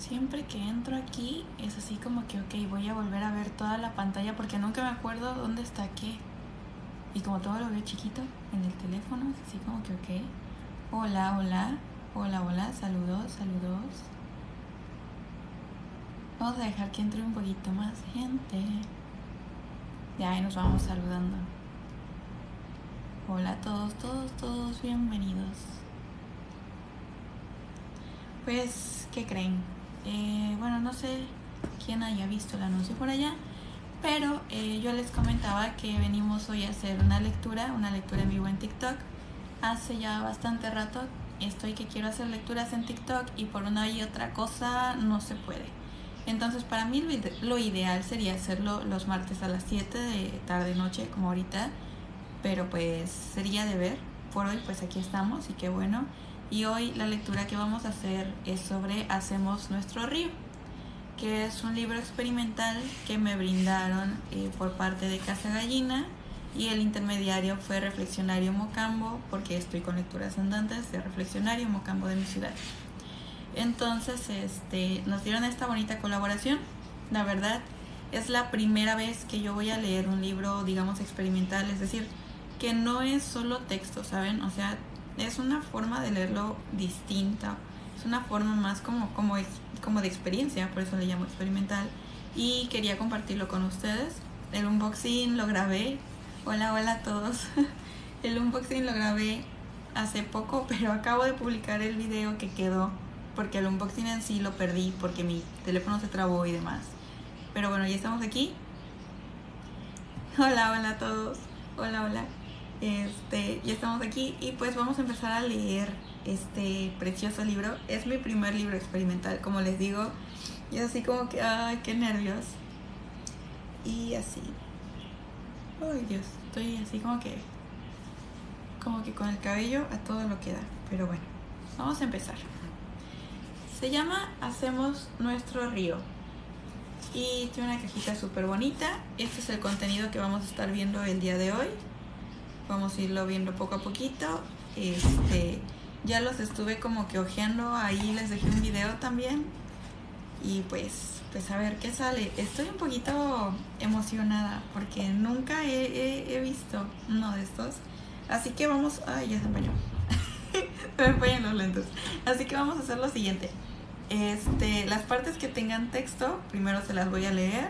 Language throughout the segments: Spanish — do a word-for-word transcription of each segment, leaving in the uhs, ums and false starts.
Siempre que entro aquí es así como que, ok, voy a volver a ver toda la pantalla porque nunca me acuerdo dónde está qué. Y como todo lo veo chiquito en el teléfono, es así como que, ok. Hola, hola, hola, hola, saludos, saludos. Vamos a dejar que entre un poquito más gente. Ya ahí nos vamos saludando. Hola a todos, todos, todos, bienvenidos. Pues, ¿qué creen? Eh, bueno, no sé quién haya visto el anuncio por allá, pero eh, yo les comentaba que venimos hoy a hacer una lectura, una lectura en vivo en TikTok. Hace ya bastante rato estoy que quiero hacer lecturas en TikTok y por una y otra cosa no se puede. Entonces para mí lo, ide- lo ideal sería hacerlo los martes a las siete de tarde noche como ahorita, pero pues sería de ver. Por hoy pues aquí estamos y qué bueno. Y hoy la lectura que vamos a hacer es sobre Hacemos Nuestro Río, que es un libro experimental que me brindaron eh, por parte de Casa Gallina, y el intermediario fue Reflexionario Mocambo, porque estoy con lecturas andantes de Reflexionario Mocambo de mi ciudad. Entonces este, nos dieron esta bonita colaboración. La verdad es la primera vez que yo voy a leer un libro, digamos, experimental, es decir, que no es solo texto, ¿saben? O sea, es una forma de leerlo distinta, es una forma más como, como, como de experiencia, por eso le llamo experimental, y quería compartirlo con ustedes. El unboxing lo grabé. Hola, hola a todos. El unboxing lo grabé hace poco, pero acabo de publicar el video que quedó, porque el unboxing en sí lo perdí porque mi teléfono se trabó y demás. Pero bueno, ya estamos aquí. Hola, hola a todos. Hola, hola. Este, ya estamos aquí y pues vamos a empezar a leer este precioso libro. Es mi primer libro experimental, como les digo. Y así como que, ay, qué nervios. Y así. Ay, Dios. Estoy así como que, como que con el cabello a todo lo que da. Pero bueno, vamos a empezar. Se llama Hacemos Nuestro Río. Y tiene una cajita súper bonita. Este es el contenido que vamos a estar viendo el día de hoy. Vamos a irlo viendo poco a poquito. Este, ya los estuve como que ojeando. Ahí les dejé un video también. Y pues, pues a ver qué sale. Estoy un poquito emocionada porque nunca he, he, he visto uno de estos. Así que vamos... Ay, ya se empañó. Se me empañan los lentes. Así que vamos a hacer lo siguiente. Este, las partes que tengan texto, primero se las voy a leer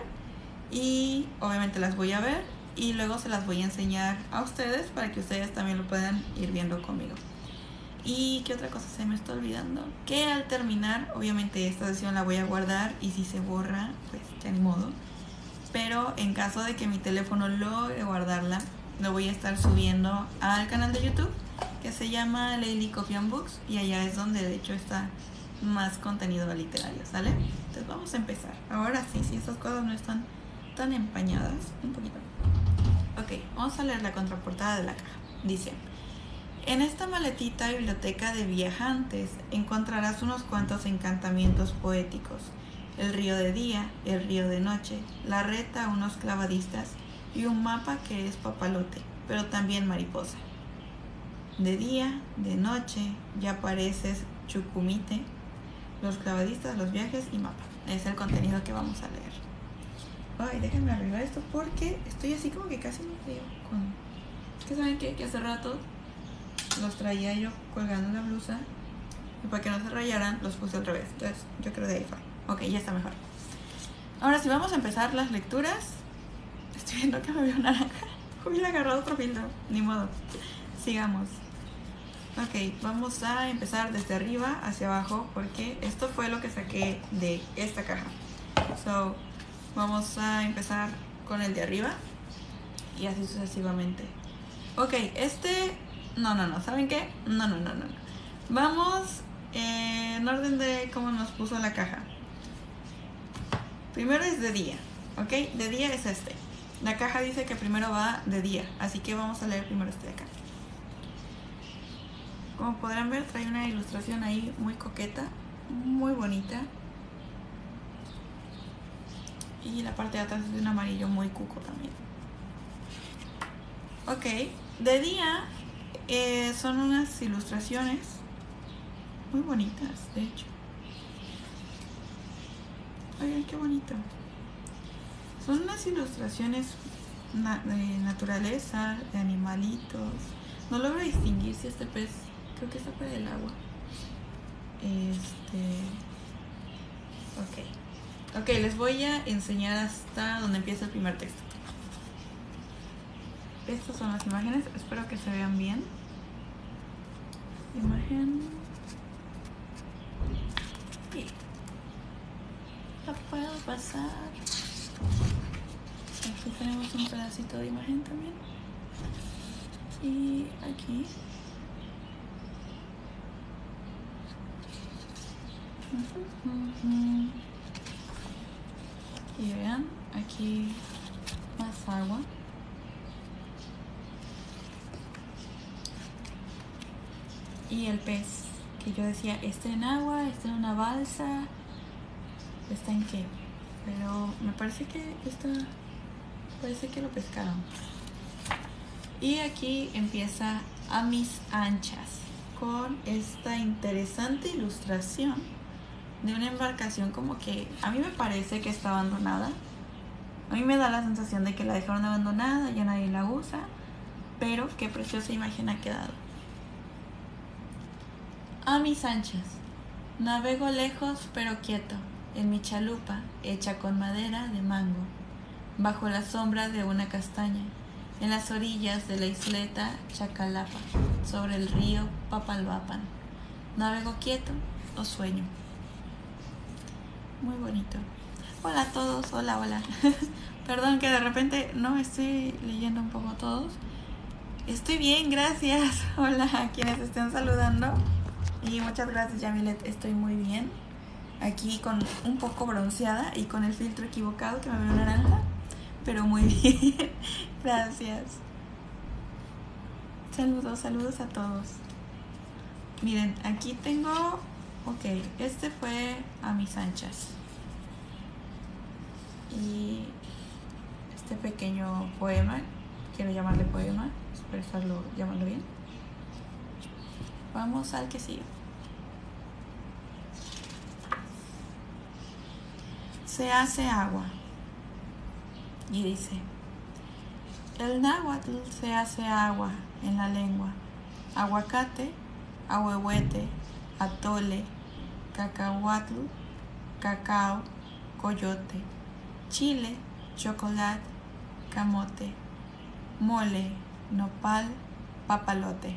y obviamente las voy a ver y luego se las voy a enseñar a ustedes para que ustedes también lo puedan ir viendo conmigo. Y qué otra cosa se me está olvidando, que al terminar, obviamente esta sesión la voy a guardar y si se borra, pues ya ni modo. Pero en caso de que mi teléfono logre guardarla, lo voy a estar subiendo al canal de YouTube que se llama Laylee Coffee and Books y allá es donde de hecho está más contenido literario, ¿sale? Entonces vamos a empezar. Ahora sí, si esas cosas no están tan empañadas, un poquito. Ok, vamos a leer la contraportada de la caja. Dice: en esta maletita biblioteca de viajantes encontrarás unos cuantos encantamientos poéticos. El río de día, el río de noche, la reta a unos clavadistas y un mapa que es papalote, pero también mariposa. De día, de noche, ya pareces chucumite, los clavadistas, los viajes y mapa. Es el contenido que vamos a leer. Ay, déjenme arreglar esto porque estoy así como que casi no veo con... Es que saben qué? Que hace rato los traía yo colgando en la blusa y para que no se rayaran los puse al revés. Entonces yo creo de ahí fue. Ok, ya está mejor. Ahora sí, vamos a empezar las lecturas. Estoy viendo que me veo naranja. Hubiera agarrado otro filtro. Ni modo. Sigamos. Ok, vamos a empezar desde arriba hacia abajo porque esto fue lo que saqué de esta caja. So, vamos a empezar con el de arriba y así sucesivamente. Ok, este... No, no, no, ¿saben qué? No, no, no, no. Vamos eh, en orden de cómo nos puso la caja. Primero es de día, ¿ok? De día es este. La caja dice que primero va de día, así que vamos a leer primero este de acá. Como podrán ver, trae una ilustración ahí muy coqueta, muy bonita. Y la parte de atrás es de un amarillo muy cuco también. Ok, de día eh, son unas ilustraciones muy bonitas, de hecho. Oigan, qué bonito. Son unas ilustraciones na de naturaleza, de animalitos. No logro distinguir si este pez, creo que está fuera del agua. Este... Ok. Ok, les voy a enseñar hasta donde empieza el primer texto. Estas son las imágenes, espero que se vean bien. Imagen. Y la puedo pasar. Aquí tenemos un pedacito de imagen también. Y aquí. Y vean, aquí más agua. Y el pez, que yo decía, está en agua, está en una balsa, está en qué. Pero me parece que está, parece que lo pescaron. Y aquí empieza A mis anchas, con esta interesante ilustración de una embarcación como que a mí me parece que está abandonada. A mí me da la sensación de que la dejaron abandonada, ya nadie la usa, pero qué preciosa imagen ha quedado. A mis anchas, navego lejos pero quieto, en mi chalupa, hecha con madera de mango, bajo la sombra de una castaña, en las orillas de la isleta Chacalapa, sobre el río Papalvapan. Navego quieto o sueño. Muy bonito. Hola a todos, hola, hola. Perdón que de repente no estoy leyendo un poco todos. Estoy bien, gracias. Hola a quienes estén saludando. Y muchas gracias, Yamilet, estoy muy bien. Aquí con un poco bronceada y con el filtro equivocado que me veo naranja, pero muy bien. Gracias. Saludos, saludos a todos. Miren, aquí tengo... Ok, este fue A mis anchas. Y este pequeño poema, quiero llamarle poema, espero estarlo llamando bien. Vamos al que sigue. Se hace agua. Y dice: el náhuatl se hace agua en la lengua. Aguacate, ahuehuete, atole, cacahuatl, cacao, coyote, chile, chocolate, camote, mole, nopal, papalote.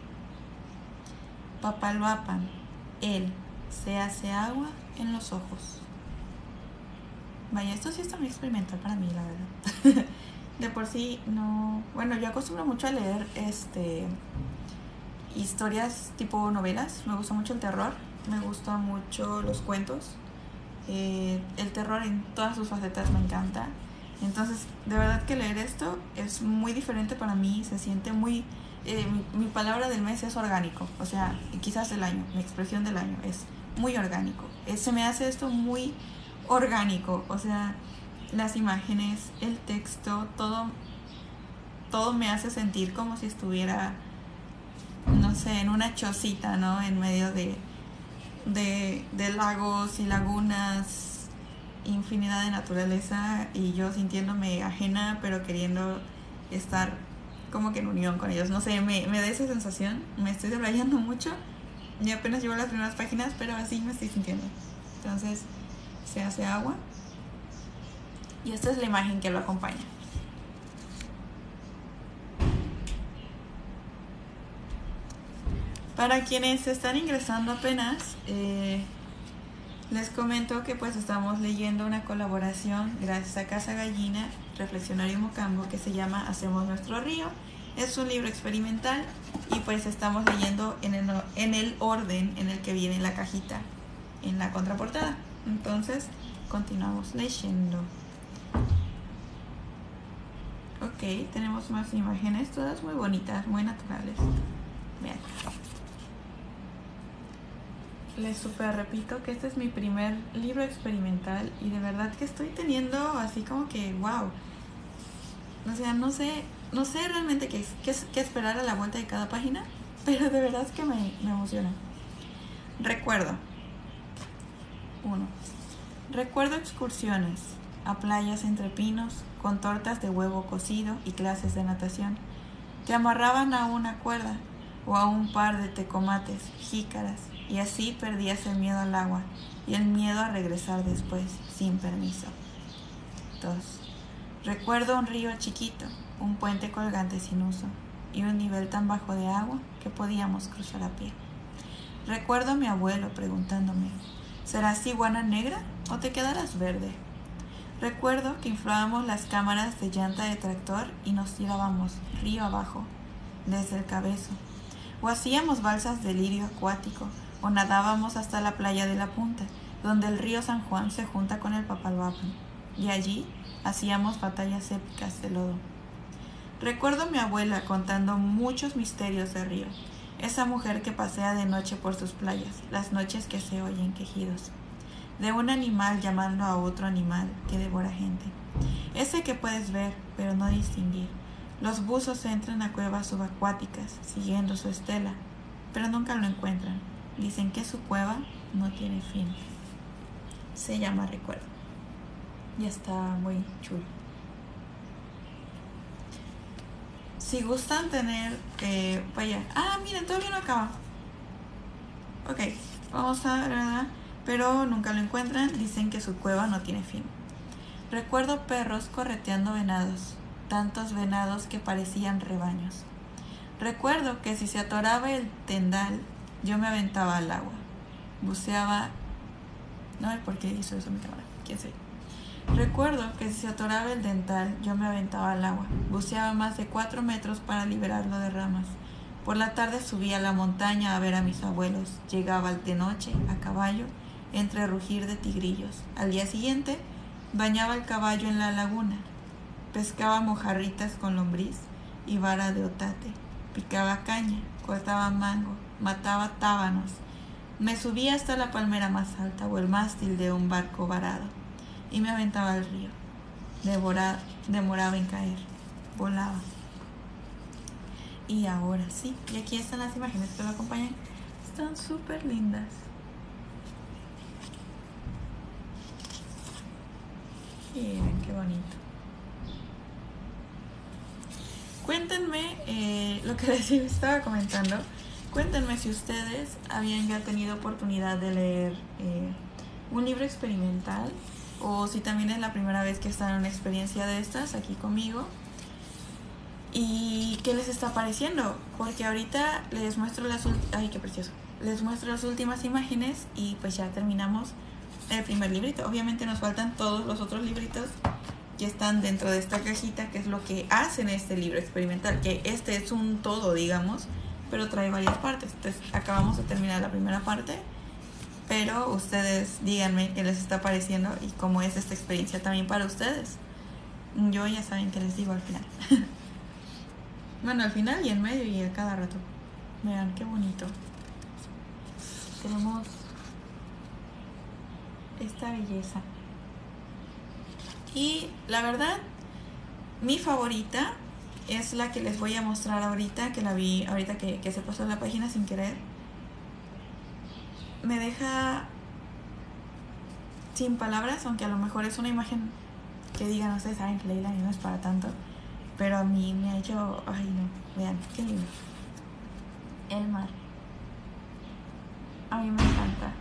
Papalvapan, él se hace agua en los ojos. Vaya, esto sí está muy experimental para mí, la verdad. De por sí no... Bueno, yo acostumbro mucho a leer este historias tipo novelas. Me gusta mucho el terror, me gustan mucho los cuentos. Eh, el terror en todas sus facetas me encanta. Entonces, de verdad que leer esto es muy diferente para mí. Se siente muy... Eh, mi, mi palabra del mes es orgánico. O sea, quizás del año, mi expresión del año es muy orgánico. Eh, se me hace esto muy orgánico. O sea, las imágenes, el texto, todo, todo me hace sentir como si estuviera, no sé, en una chocita, ¿no? En medio de, de, de lagos y lagunas, infinidad de naturaleza, y yo sintiéndome ajena, pero queriendo estar como que en unión con ellos. No sé, me, me da esa sensación. Me estoy debrayando mucho y apenas llevo las primeras páginas, pero así me estoy sintiendo. Entonces, se hace agua. Y esta es la imagen que lo acompaña. Para quienes están ingresando apenas, eh, les comento que pues estamos leyendo una colaboración gracias a Casa Gallina, Reflexionario Mocambo, que se llama Hacemos Nuestro Río. Es un libro experimental y pues estamos leyendo en el, en el orden en el que viene la cajita en la contraportada. Entonces, continuamos leyendo. Ok, tenemos más imágenes, todas muy bonitas, muy naturales. Vean. Les super repito que este es mi primer libro experimental y de verdad que estoy teniendo así como que wow. O sea, no sé, no sé realmente qué, qué, qué esperar a la vuelta de cada página, pero de verdad es que me, me emociona. Recuerdo. Uno. Recuerdo excursiones a playas entre pinos con tortas de huevo cocido y clases de natación. Te amarraban a una cuerda o a un par de tecomates, jícaras, y así perdías el miedo al agua y el miedo a regresar después sin permiso. dos. Recuerdo un río chiquito, un puente colgante sin uso y un nivel tan bajo de agua que podíamos cruzar a pie. Recuerdo a mi abuelo preguntándome, ¿serás iguana negra o te quedarás verde? Recuerdo que inflábamos las cámaras de llanta de tractor y nos tirábamos río abajo, desde el cabezo, o hacíamos balsas de lirio acuático, o nadábamos hasta la playa de la Punta, donde el río San Juan se junta con el Papaloapan, y allí hacíamos batallas épicas de lodo. Recuerdo a mi abuela contando muchos misterios de río, esa mujer que pasea de noche por sus playas, las noches que se oyen quejidos, de un animal llamando a otro animal que devora gente, ese que puedes ver pero no distinguir. Los buzos entran a cuevas subacuáticas siguiendo su estela, pero nunca lo encuentran. Dicen que su cueva no tiene fin. Se llama Recuerdo. Y está muy chulo. Si gustan tener... Eh, vaya. Ah, miren, todavía no acaba. Ok, vamos a... ¿verdad? Pero nunca lo encuentran. Dicen que su cueva no tiene fin. Recuerdo perros correteando venados. Tantos venados que parecían rebaños. Recuerdo que si se atoraba el tendal, yo me aventaba al agua. Buceaba... No, ¿por qué hizo eso mi cámara? ¿Quién sé? Recuerdo que si se atoraba el dental, yo me aventaba al agua. Buceaba más de cuatro metros para liberarlo de ramas. Por la tarde subía a la montaña a ver a mis abuelos. Llegaba de noche, a caballo, entre rugir de tigrillos. Al día siguiente, bañaba el caballo en la laguna. Pescaba mojarritas con lombriz y vara de otate. Picaba caña, cortaba mango, mataba tábanos. Me subía hasta la palmera más alta o el mástil de un barco varado y me aventaba al río. Devora, demoraba en caer, volaba. Y ahora sí, y aquí están las imágenes que lo acompañan. Están súper lindas. Miren qué bonito. Cuéntenme eh, lo que les estaba comentando. Cuéntenme si ustedes habían ya tenido oportunidad de leer eh, un libro experimental o si también es la primera vez que están en una experiencia de estas aquí conmigo y qué les está pareciendo, porque ahorita les muestro las ay qué precioso les muestro las últimas imágenes y pues ya terminamos el primer librito. Obviamente nos faltan todos los otros libritos que están dentro de esta cajita, que es lo que hacen este libro experimental, que este es un todo, digamos, pero trae varias partes. Entonces acabamos de terminar la primera parte, pero ustedes díganme qué les está pareciendo y cómo es esta experiencia también para ustedes. Yo ya saben qué les digo al final. Bueno, al final y en medio y a cada rato. Vean qué bonito. Tenemos esta belleza. Y la verdad, mi favorita es la que les voy a mostrar ahorita, que la vi ahorita que, que se pasó la página sin querer. Me deja sin palabras, aunque a lo mejor es una imagen que digan, ustedes saben que Leila no es para tanto, pero a mí me ha hecho, ay no, vean, qué lindo. El mar. A mí me encanta.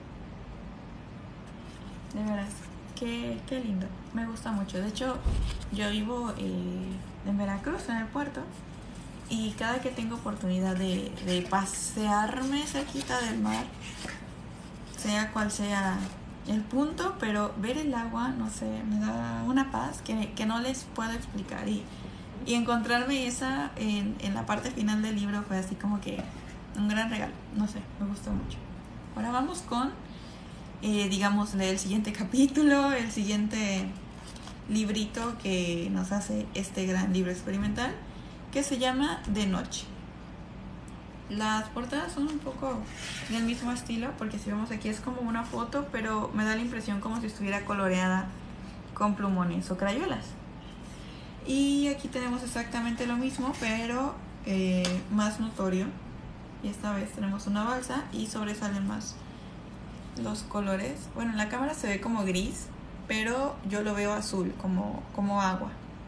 De veras, qué, qué lindo. Me gusta mucho. De hecho, yo vivo eh, en Veracruz, en el puerto, y cada que tengo oportunidad de, de pasearme cerquita del mar, sea cual sea el punto, pero ver el agua, no sé, me da una paz que, que no les puedo explicar. Y, y encontrarme esa en, en la parte final del libro fue así como que un gran regalo. No sé, me gustó mucho. Ahora vamos con, eh, digamos, el siguiente capítulo, el siguiente librito que nos hace este gran libro experimental, que se llama De Noche. Las portadas son un poco del mismo estilo, porque si vemos aquí es como una foto, pero me da la impresión como si estuviera coloreada con plumones o crayolas. Y aquí tenemos exactamente lo mismo, pero eh, más notorio. Y esta vez tenemos una balsa y sobresalen más los colores. Bueno, en la cámara se ve como gris, pero yo lo veo azul, como, como agua.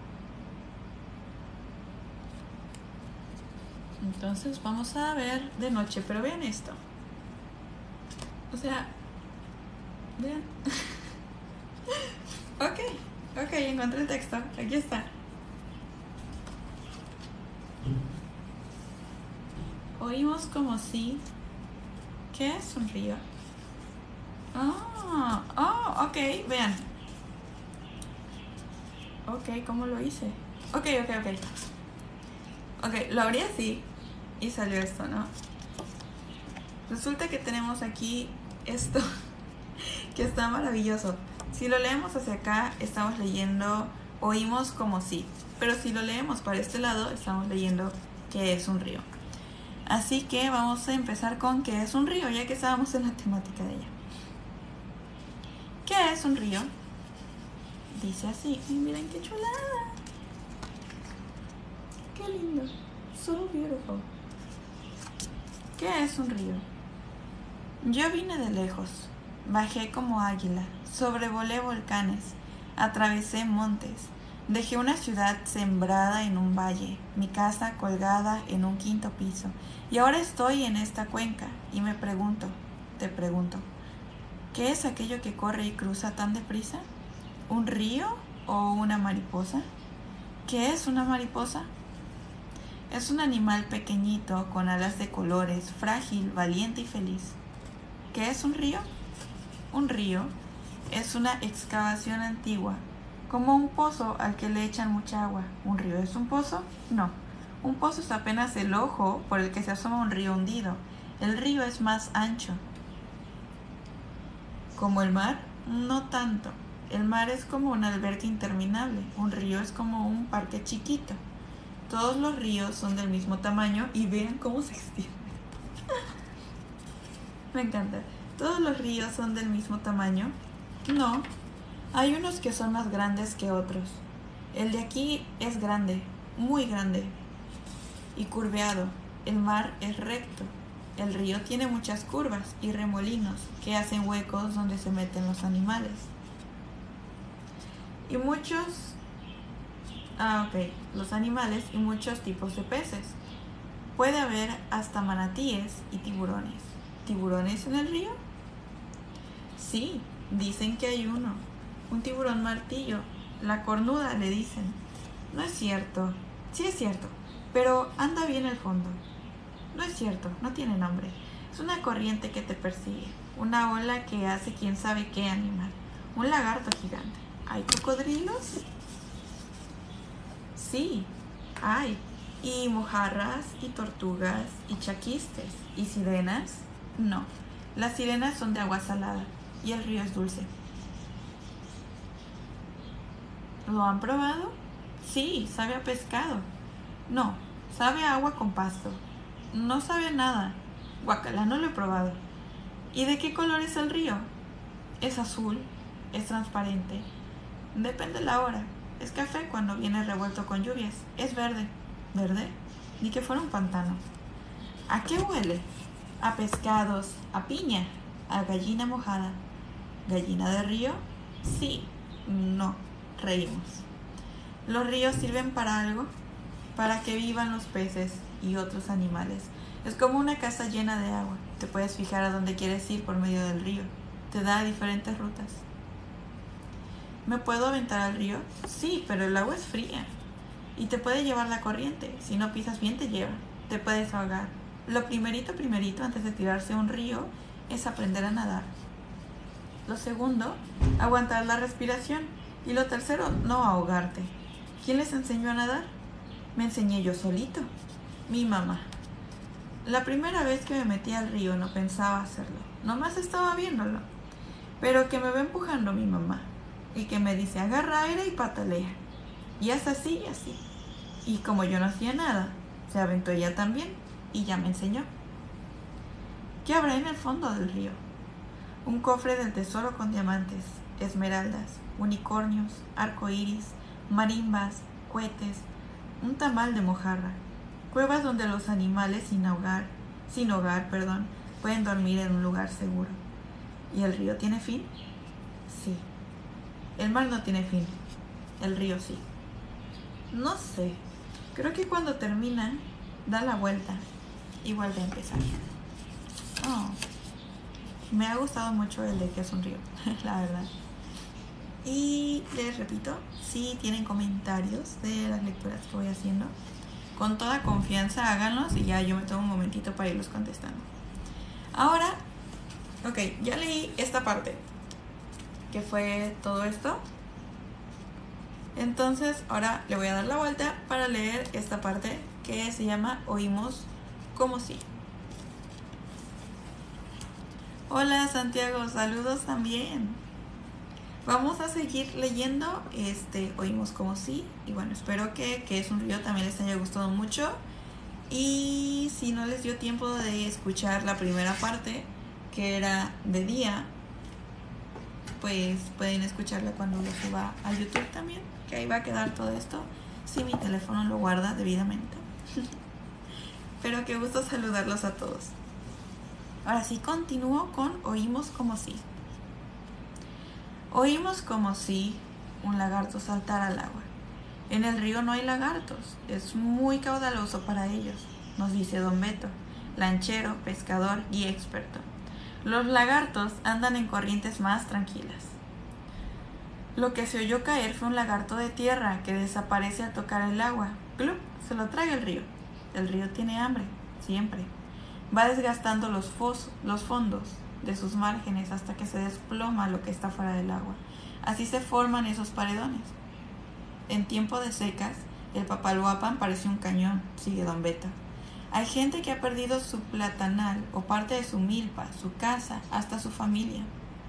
Entonces vamos a ver de noche, pero vean esto. O sea, vean. Ok, ok, encontré el texto. Aquí está. Oímos como si... ¿Qué es un río? Ah, oh, ok, vean. Ok, ¿cómo lo hice? Ok, ok, ok. Ok, lo abrí así y salió esto, ¿no? Resulta que tenemos aquí esto que está maravilloso. Si lo leemos hacia acá, estamos leyendo oímos como si. Pero si lo leemos para este lado, estamos leyendo qué es un río. Así que vamos a empezar con qué es un río, ya que estábamos en la temática de ella. ¿Qué es un río? Dice así. Y miren qué chulada. Qué lindo. So beautiful. ¿Qué es un río? Yo vine de lejos. Bajé como águila. Sobrevolé volcanes. Atravesé montes. Dejé una ciudad sembrada en un valle, mi casa colgada en un quinto piso. Y ahora estoy en esta cuenca y me pregunto, te pregunto, ¿qué es aquello que corre y cruza tan deprisa? ¿Un río o una mariposa? ¿Qué es una mariposa? Es un animal pequeñito con alas de colores, frágil, valiente y feliz. ¿Qué es un río? Un río es una excavación antigua, como un pozo al que le echan mucha agua. ¿Un río es un pozo? No. Un pozo es apenas el ojo por el que se asoma un río hundido. El río es más ancho. ¿Como el mar? No tanto. El mar es como una alberca interminable. Un río es como un parque chiquito. Todos los ríos son del mismo tamaño y vean cómo se extienden. Me encanta. ¿Todos los ríos son del mismo tamaño? No. Hay unos que son más grandes que otros. El de aquí es grande, muy grande y curveado. El mar es recto. El río tiene muchas curvas y remolinos que hacen huecos donde se meten los animales. Y muchos... Ah, ok. Los animales y muchos tipos de peces. Puede haber hasta manatíes y tiburones. ¿Tiburones en el río? Sí, dicen que hay uno. Un tiburón martillo. La cornuda, le dicen. No es cierto. Sí es cierto, pero anda bien el fondo. No es cierto, no tiene nombre. Es una corriente que te persigue. Una ola que hace quién sabe qué animal. Un lagarto gigante. ¿Hay cocodrilos? Sí, hay. Y mojarras, y tortugas, y chaquistes. ¿Y sirenas? No. Las sirenas son de agua salada y el río es dulce. ¿Lo han probado? Sí, sabe a pescado. No, sabe a agua con pasto. No sabe a nada. Guacala, no lo he probado. ¿Y de qué color es el río? Es azul, es transparente. Depende la hora. Es café cuando viene revuelto con lluvias. Es verde. ¿Verde? Ni que fuera un pantano. ¿A qué huele? A pescados, a piña, a gallina mojada. ¿Gallina de río? Sí, no. Reímos. ¿Los ríos sirven para algo? Para que vivan los peces y otros animales. Es como una casa llena de agua. Te puedes fijar a dónde quieres ir por medio del río. Te da diferentes rutas. ¿Me puedo aventar al río? Sí, pero el agua es fría. Y te puede llevar la corriente. Si no pisas bien te lleva. Te puedes ahogar. Lo primerito, primerito, antes de tirarse a un río, es aprender a nadar. Lo segundo, aguantar la respiración. Y lo tercero, no ahogarte. ¿Quién les enseñó a nadar? Me enseñé yo solito. Mi mamá. La primera vez que me metí al río no pensaba hacerlo. Nomás estaba viéndolo. Pero que me va empujando mi mamá. Y que me dice, agarra aire y patalea. Y haz así y así. Y como yo no hacía nada, se aventó ella también. Y ya me enseñó. ¿Qué habrá en el fondo del río? Un cofre del tesoro con diamantes, esmeraldas, unicornios, arcoíris, marimbas, cohetes, un tamal de mojarra, cuevas donde los animales sin hogar, sin hogar, perdón, pueden dormir en un lugar seguro. ¿Y el río tiene fin? Sí. El mar no tiene fin. El río sí. No sé. Creo que cuando termina, da la vuelta y vuelve a empezar. Oh. Me ha gustado mucho el de que es un río, la verdad. Y les repito, si tienen comentarios de las lecturas que voy haciendo, con toda confianza háganlos y ya yo me tomo un momentito para irlos contestando. Ahora, ok, ya leí esta parte, que fue todo esto. Entonces ahora le voy a dar la vuelta para leer esta parte que se llama Oímos como si. Hola Santiago, saludos también. Vamos a seguir leyendo este Oímos como si. Y bueno, espero que, que es un río también les haya gustado mucho. Y si no les dio tiempo de escuchar la primera parte, que era de día, pues pueden escucharla cuando lo suba a YouTube también, que ahí va a quedar todo esto si mi teléfono lo guarda debidamente. Pero qué gusto saludarlos a todos. Ahora sí, continúo con Oímos como si. Oímos como si un lagarto saltara al agua. En el río no hay lagartos, es muy caudaloso para ellos, nos dice Don Beto, lanchero, pescador y experto. Los lagartos andan en corrientes más tranquilas. Lo que se oyó caer fue un lagarto de tierra que desaparece al tocar el agua. ¡Clup! Se lo traga el río. El río tiene hambre, siempre. Va desgastando los, fos, los fondos de sus márgenes hasta que se desploma lo que está fuera del agua. Así se forman esos paredones. En tiempo de secas, el Papaloapan parece un cañón, sigue Don Beto. Hay gente que ha perdido su platanal o parte de su milpa, su casa, hasta su familia.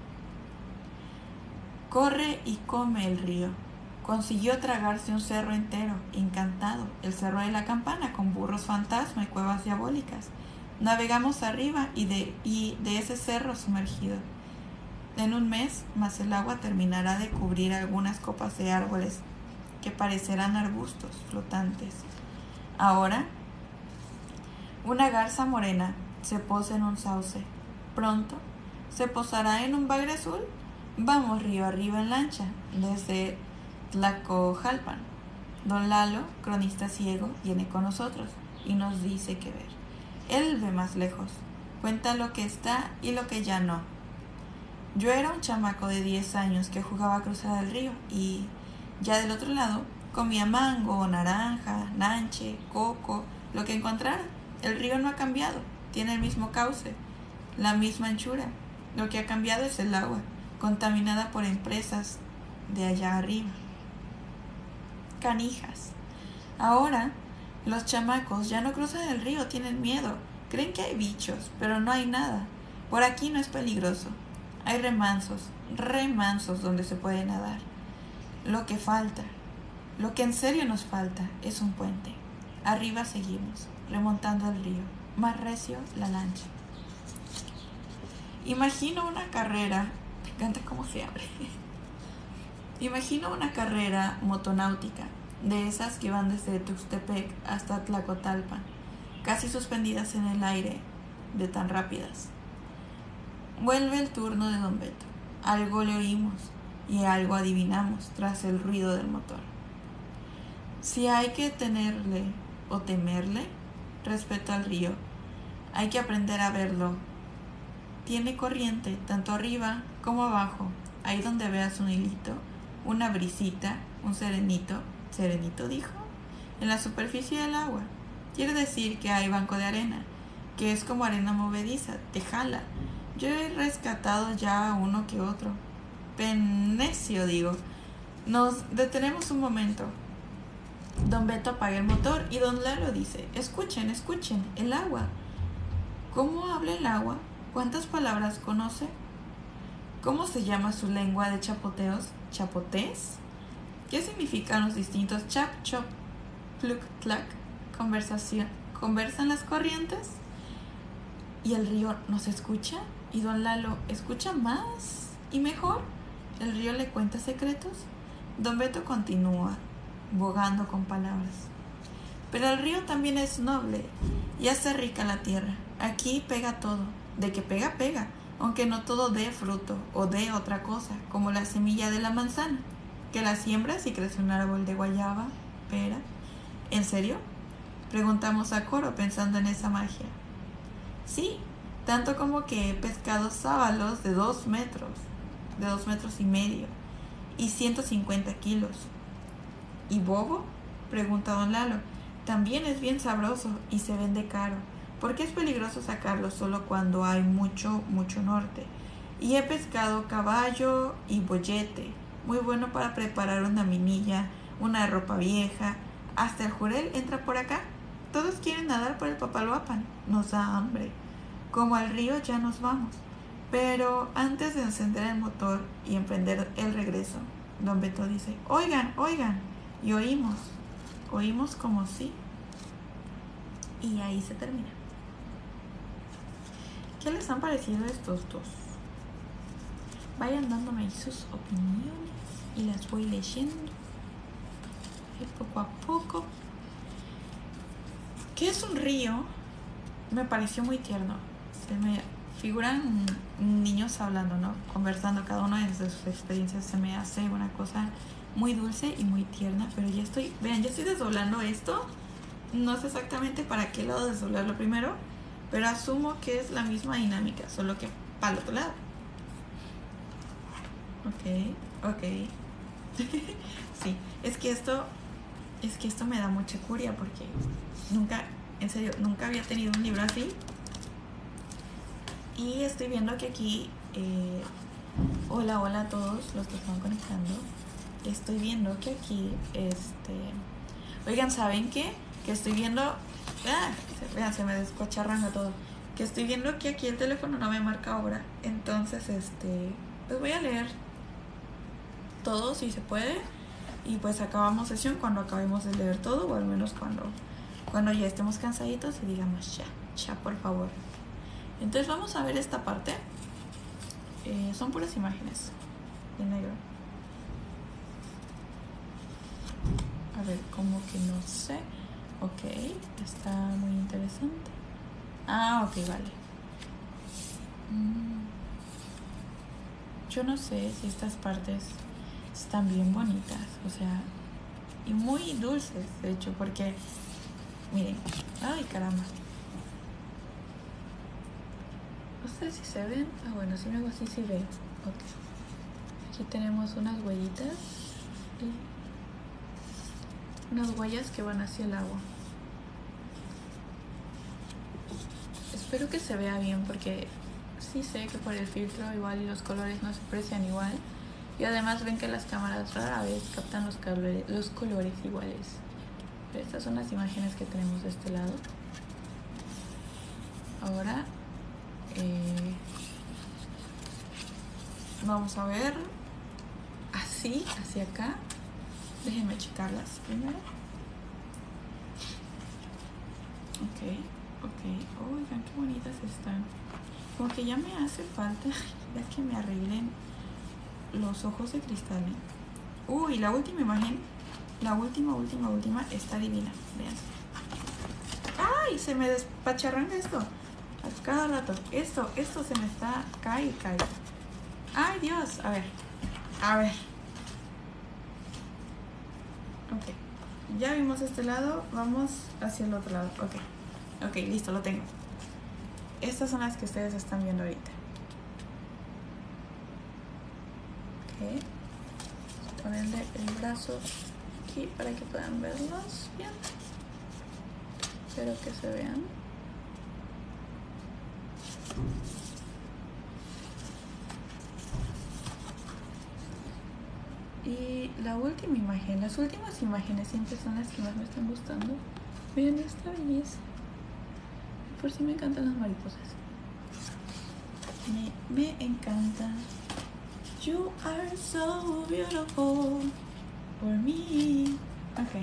Corre y come el río. Consiguió tragarse un cerro entero, encantado, el cerro de la Campana, con burros fantasma y cuevas diabólicas. Navegamos arriba y de, y de ese cerro sumergido. En un mes, más el agua terminará de cubrir algunas copas de árboles que parecerán arbustos flotantes. Ahora, una garza morena se posa en un sauce. Pronto, se posará en un bagre azul. Vamos río arriba en lancha, desde Tlacojalpan. Don Lalo, cronista ciego, viene con nosotros y nos dice qué ver. Él ve más lejos, cuenta lo que está y lo que ya no. Yo era un chamaco de diez años que jugaba a cruzar el río y, ya del otro lado, comía mango, naranja, nanche, coco, lo que encontrara. El río no ha cambiado, tiene el mismo cauce, la misma anchura. Lo que ha cambiado es el agua, contaminada por empresas de allá arriba. Canijas. Ahora, los chamacos ya no cruzan el río, tienen miedo. Creen que hay bichos, pero no hay nada. Por aquí no es peligroso. Hay remansos, remansos donde se puede nadar. Lo que falta, lo que en serio nos falta, es un puente. Arriba seguimos, remontando el río. Más recio, la lancha. Imagino una carrera... Me encanta cómo se abre. Imagino una carrera motonáutica, de esas que van desde Tuxtepec hasta Tlacotalpan, casi suspendidas en el aire, de tan rápidas. Vuelve el turno de Don Beto. Algo le oímos y algo adivinamos tras el ruido del motor. Si hay que tenerle o temerle respeto al río, hay que aprender a verlo. Tiene corriente tanto arriba como abajo, ahí donde veas un hilito, una brisita, un serenito. ¿Serenito dijo? En la superficie del agua. Quiere decir que hay banco de arena, que es como arena movediza, te jala. Yo he rescatado ya uno que otro. Penecio, digo. Nos detenemos un momento. Don Beto apaga el motor y Don Lalo dice: escuchen, escuchen, el agua. ¿Cómo habla el agua? ¿Cuántas palabras conoce? ¿Cómo se llama su lengua de chapoteos? ¿Chapotés? ¿Qué significan los distintos chap, chop, pluk, tlac? Conversación. ¿Conversan las corrientes? ¿Y el río nos escucha? ¿Y Don Lalo escucha más y mejor? ¿El río le cuenta secretos? Don Beto continúa, bogando con palabras. Pero el río también es noble y hace rica la tierra. Aquí pega todo. De que pega, pega. aunque no todo dé fruto o dé otra cosa, como la semilla de la manzana, que la siembras y crece un árbol de guayaba, pera. ¿En serio?, preguntamos a coro pensando en esa magia. Sí, tanto como que he pescado sábalos de dos metros, de dos metros y medio, y ciento cincuenta kilos. ¿Y bogo?, pregunta don Lalo. También es bien sabroso y se vende caro, porque es peligroso sacarlo solo cuando hay mucho, mucho norte. Y he pescado caballo y bollete, muy bueno para preparar una minilla, una ropa vieja. Hasta el jurel entra por acá. Todos quieren nadar por el Papaloapan. Nos da hambre. Como al río ya nos vamos. Pero antes de encender el motor y emprender el regreso, don Beto dice: oigan, oigan. Y oímos. Oímos como sí. Y ahí se termina. ¿Qué les han parecido estos dos? Vayan dándome ahí sus opiniones y las voy leyendo y poco a poco. ¿Qué es un río? Me pareció muy tierno. Se me figuran niños hablando, ¿no? Conversando cada uno de sus experiencias. Se me hace una cosa muy dulce y muy tierna. Pero ya estoy, vean, ya estoy desdoblando esto. No sé exactamente para qué lado desdoblarlo primero, pero asumo que es la misma dinámica, solo que para el otro lado. Ok, ok. Sí, es que esto es que esto me da mucha curia porque nunca, en serio, nunca había tenido un libro así. Y estoy viendo que aquí, eh, hola, hola a todos los que están conectando. Estoy viendo que aquí, este, oigan, ¿saben qué? Que estoy viendo, ah, vean, se me descocharranga todo. Que estoy viendo que aquí el teléfono no me marca hora. Entonces, este, pues voy a leer todo si se puede. Y pues acabamos sesión cuando acabemos de leer todo, o al menos cuando, cuando ya estemos cansaditos y digamos ya, ya por favor. Entonces vamos a ver esta parte. Eh, son puras imágenes en negro. A ver, como que no sé. Ok, está muy interesante. Ah, ok, vale. Mm. Yo no sé si estas partes están bien bonitas, o sea, y muy dulces, de hecho, porque, miren, ay, caramba. No sé si se ven. Ah, bueno, si me hago así, sí veo. Ok. Aquí tenemos unas huellitas y unas huellas que van hacia el agua. Espero que se vea bien porque sí sé que por el filtro igual y los colores no se aprecian igual. Y además ven que las cámaras rara vez captan los colores, los colores iguales. Pero estas son las imágenes que tenemos de este lado. Ahora eh, vamos a ver así, hacia acá. Déjenme checarlas primero. Ok, ok. Oigan, qué bonitas están. Como que ya me hace falta ya que me arreglen los ojos de cristal. ¿eh? Uy, la última imagen, la última, última, última está divina. Vean. ¡Ay! Se me despacharranga esto. A cada rato. Esto, esto se me está... Cae y cae. ¡Ay, Dios! A ver. A ver. Ok. Ya vimos este lado. Vamos hacia el otro lado. Ok. Ok, listo, lo tengo. Estas son las que ustedes están viendo ahorita. Ok. Ponerle el brazo aquí para que puedan verlos bien. Espero que se vean. Y la última imagen, las últimas imágenes siempre son las que más me están gustando. Miren esta belleza. Por si me encantan las mariposas. Me, me encanta. You are so beautiful for me. Ok.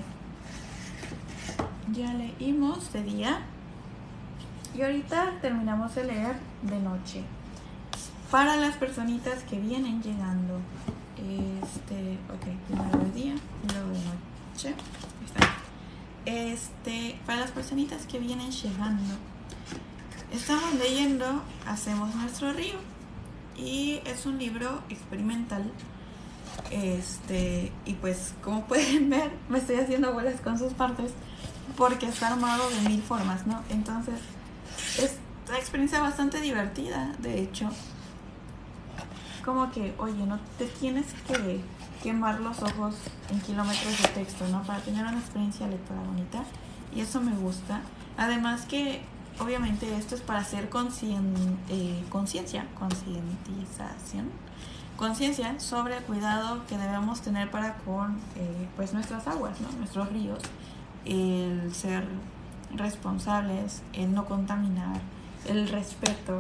Ya leímos de día. Y ahorita terminamos de leer de noche. Para las personitas que vienen llegando. Este, ok, primero de día y luego de noche. Ahí está. Este, para las personitas que vienen llegando. Estamos leyendo Hacemos nuestro río. y es un libro experimental. Este, y pues como pueden ver, me estoy haciendo bolas con sus partes porque está armado de mil formas, ¿no? Entonces es una experiencia bastante divertida, de hecho. Como que, oye, no te tienes que quemar los ojos en kilómetros de texto, ¿no? Para tener una experiencia lectora bonita. Y eso me gusta. Además que, obviamente, esto es para hacer concien- eh, conciencia, concientización, conciencia sobre el cuidado que debemos tener para con eh, pues nuestras aguas, ¿no? Nuestros ríos. El ser responsables, el no contaminar, el respeto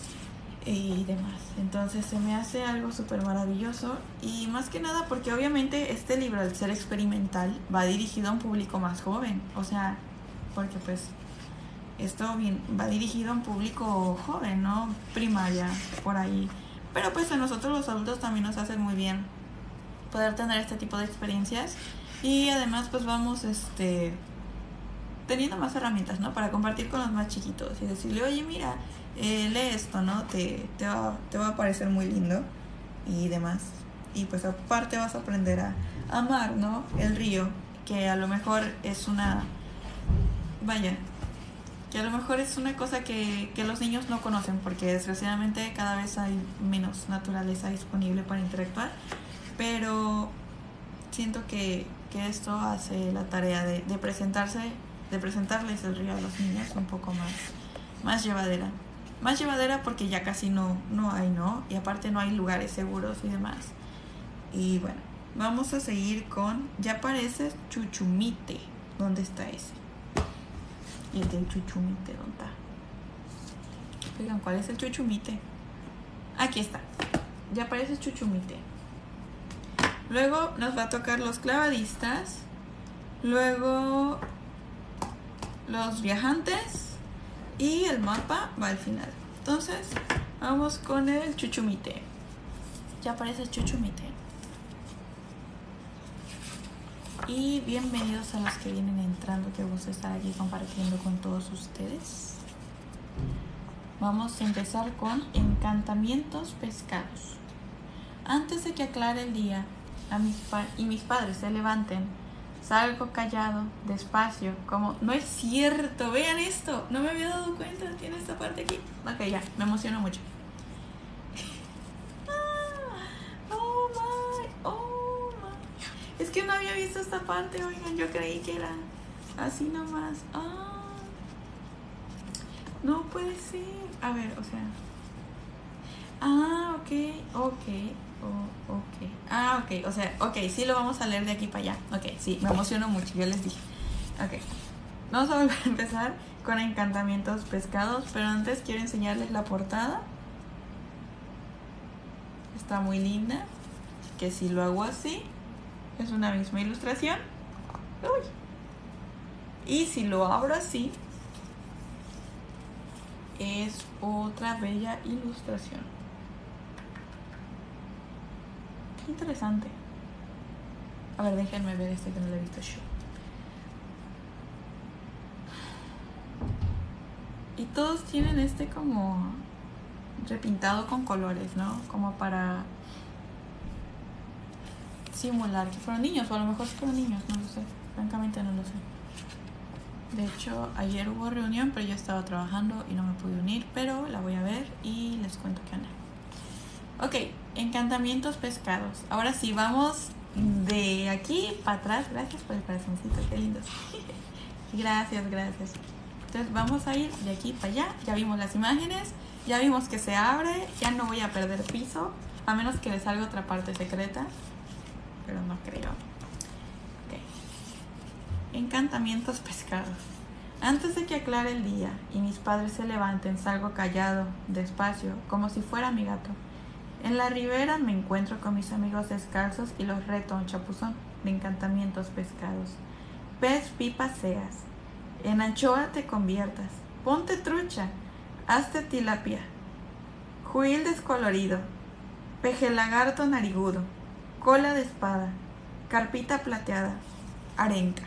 y demás. Entonces se me hace algo súper maravilloso, y más que nada porque obviamente este libro, al ser experimental, va dirigido a un público más joven. O sea, porque pues esto bien, va dirigido a un público joven, ¿no? Primaria, por ahí. Pero pues a nosotros los adultos también nos hace muy bien poder tener este tipo de experiencias, y además pues vamos este teniendo más herramientas, ¿no? Para compartir con los más chiquitos y decirle, oye, mira, eh, lee esto, ¿no? Te, te, va, te va a parecer muy lindo y demás. Y pues aparte vas a aprender a amar, ¿no? El río, que a lo mejor es una... Vaya, que a lo mejor es una cosa que, que los niños no conocen, porque desgraciadamente cada vez hay menos naturaleza disponible para interactuar. Pero siento que, que esto hace la tarea de, de presentarse, de presentarles el río a los niños un poco más, más llevadera. Más llevadera porque ya casi no, no hay, ¿no? Y aparte no hay lugares seguros y demás. Y bueno, vamos a seguir con... Ya aparece Chuchumite. ¿Dónde está ese? Y el del Chuchumite, ¿dónde está? Oigan, ¿cuál es el Chuchumite? Aquí está. Ya aparece Chuchumite. Luego nos va a tocar los clavadistas. Luego los viajantes. Y el mapa va al final. Entonces, vamos con el Chuchumite. Ya aparece el Chuchumite. Y bienvenidos a los que vienen entrando. Qué gusto estar aquí compartiendo con todos ustedes. Vamos a empezar con encantamientos pescados. Antes de que aclare el día a mis pa- y mis padres se levanten, salgo callado, despacio, como... No es cierto, vean esto. No me había dado cuenta, tiene esta parte aquí. Ok, ya, me emociono mucho. Oh my, oh my. Es que no había visto esta parte, oigan, yo creí que era así nomás. Ah, no puede ser. A ver, o sea... Ah, ok, ok, oh, ok. Ah, ok, o sea, ok, sí lo vamos a leer de aquí para allá. Ok, sí, me emociono mucho, yo les dije. Ok, vamos a volver a empezar con encantamientos pescados, pero antes quiero enseñarles la portada. Está muy linda, que si lo hago así, es una misma ilustración. Uy. Y si lo abro así, es otra bella ilustración. Qué interesante. A ver, déjenme ver este que no lo he visto yo. Y todos tienen este como repintado con colores, ¿no? Como para simular que fueron niños, o a lo mejor fueron niños, no lo sé. Francamente no lo sé. De hecho, ayer hubo reunión, pero yo estaba trabajando y no me pude unir, pero la voy a ver y les cuento qué onda. Ok, encantamientos pescados. Ahora sí, vamos de aquí para atrás. Gracias por el corazoncito, qué lindos. Gracias, gracias. Entonces vamos a ir de aquí para allá. Ya vimos las imágenes, ya vimos que se abre. Ya no voy a perder piso, a menos que le salga otra parte secreta, pero no creo. Ok. Encantamientos pescados. Antes de que aclare el día y mis padres se levanten, salgo callado, despacio, como si fuera mi gato. En la ribera me encuentro con mis amigos descalzos y los reto a un chapuzón de encantamientos pescados. Pez pipa seas, en anchoa te conviertas, ponte trucha, hazte tilapia, juil descolorido, peje lagarto narigudo, cola de espada, carpita plateada, arenca.